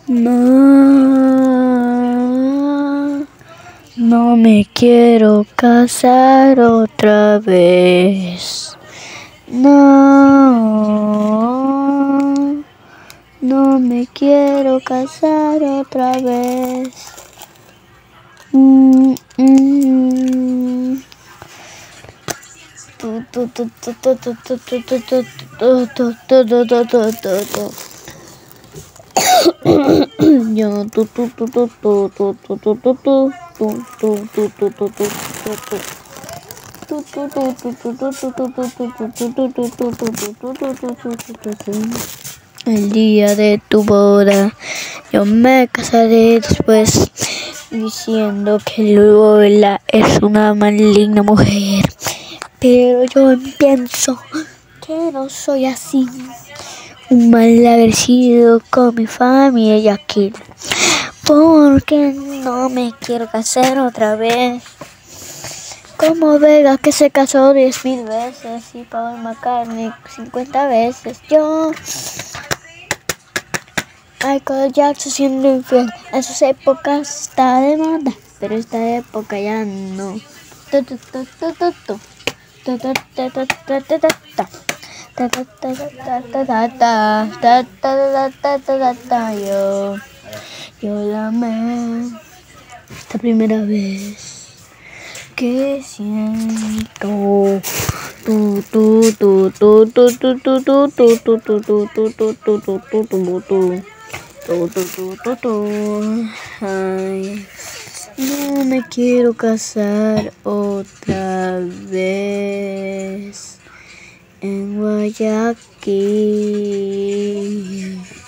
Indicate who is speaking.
Speaker 1: No, no me quiero casar otra vez. No, no me quiero casar otra vez. El día de tu boda, yo me casaré después, diciendo que Lola es una maligna mujer. Pero yo pienso que no soy así, un mal agradecido con mi familia aquí, porque no me quiero casar otra vez. Como Vega, que se casó 10,000 veces, y Paul McCartney 50 veces. Yo, Michael Jackson siendo infiel, en sus épocas está de moda, pero esta época ya no. Yo la amé esta primera vez que siento. Ay, no me quiero casar otra vez en Guayaquil.